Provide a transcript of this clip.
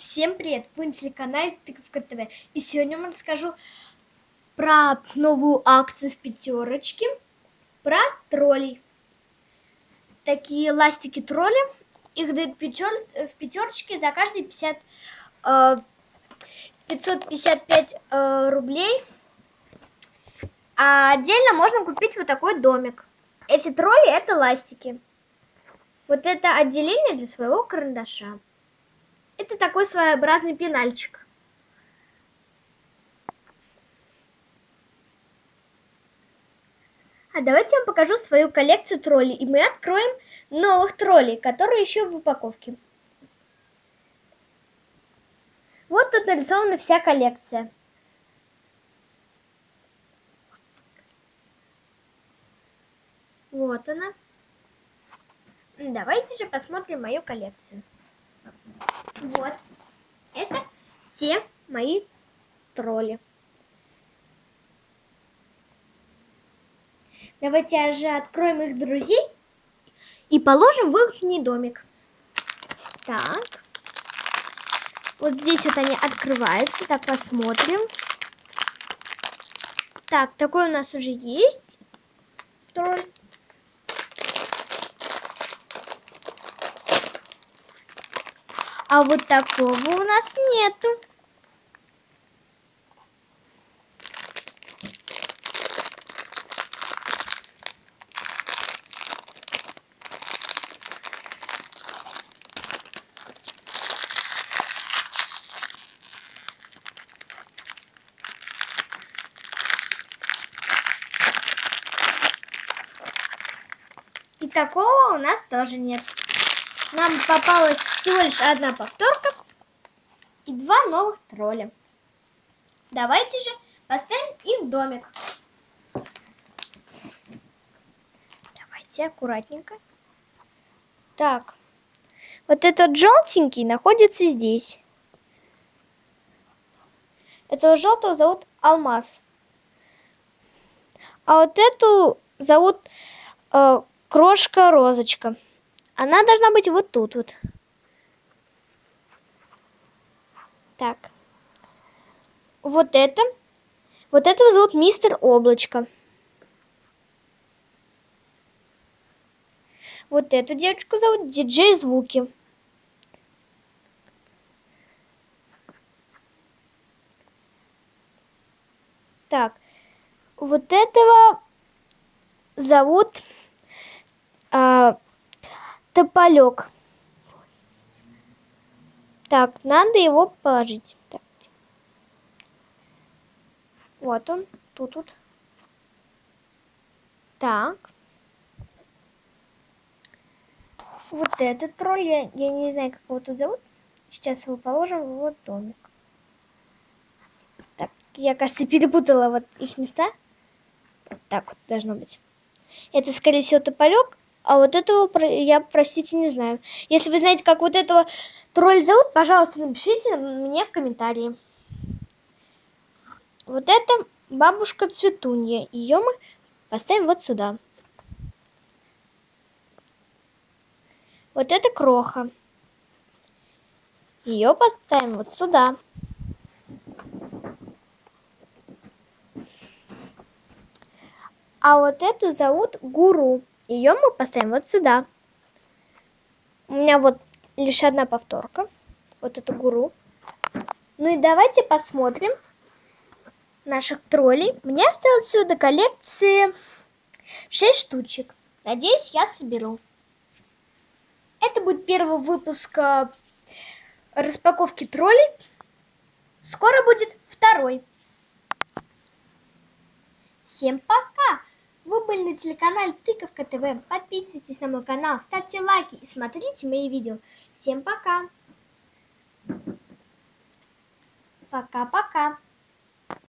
Всем привет! Вы на телеканале Тыковка ТВ. И сегодня я вам расскажу про новую акцию в пятерочке, про троллей. Такие ластики тролли, их дают в пятерочке за каждые 555 рублей. А отдельно можно купить вот такой домик. Эти тролли — это ластики. Вот это отделение для своего карандаша. Это такой своеобразный пенальчик. А давайте я вам покажу свою коллекцию троллей. И мы откроем новых троллей, которые еще в упаковке. Вот тут нарисована вся коллекция. Вот она. Давайте же посмотрим мою коллекцию. Вот. Это все мои тролли. Давайте же откроем их друзей и положим в их домик. Так. Вот здесь вот они открываются. Так, посмотрим. Так, такой у нас уже есть тролль. А вот такого у нас нету. И такого у нас тоже нет. Нам попалась всего лишь одна повторка и два новых тролля. Давайте же поставим их в домик. Давайте аккуратненько. Так, вот этот желтенький находится здесь. Этого желтого зовут Алмаз. А вот эту зовут Крошка Розочка. Она должна быть вот тут вот. Так. Вот этого зовут Мистер Облачко. Вот эту девочку зовут Диджей Звуки. Так. Вот этого зовут Тополек. Так, надо его положить. Так. Вот он, тут. Так. Вот этот тролль, я не знаю, как его тут зовут. Сейчас его положим в вот домик. Так, я, кажется, перепутала вот их места. Вот так вот должно быть. Это, скорее всего, Тополек. А вот этого я, простите, не знаю. Если вы знаете, как вот этого тролля зовут, пожалуйста, напишите мне в комментарии. Вот это бабушка Цветунья. Ее мы поставим вот сюда. Вот это Кроха. Ее поставим вот сюда. А вот эту зовут Гуру. Ее мы поставим вот сюда. У меня вот лишь одна повторка. Вот это Гуру. Ну и давайте посмотрим наших троллей. Мне осталось всего до коллекции 6 штучек. Надеюсь, я соберу. Это будет первый выпуск распаковки троллей. Скоро будет второй. Всем пока! Вы были на телеканале Тыковка ТВ. Подписывайтесь на мой канал, ставьте лайки и смотрите мои видео. Всем пока! Пока-пока!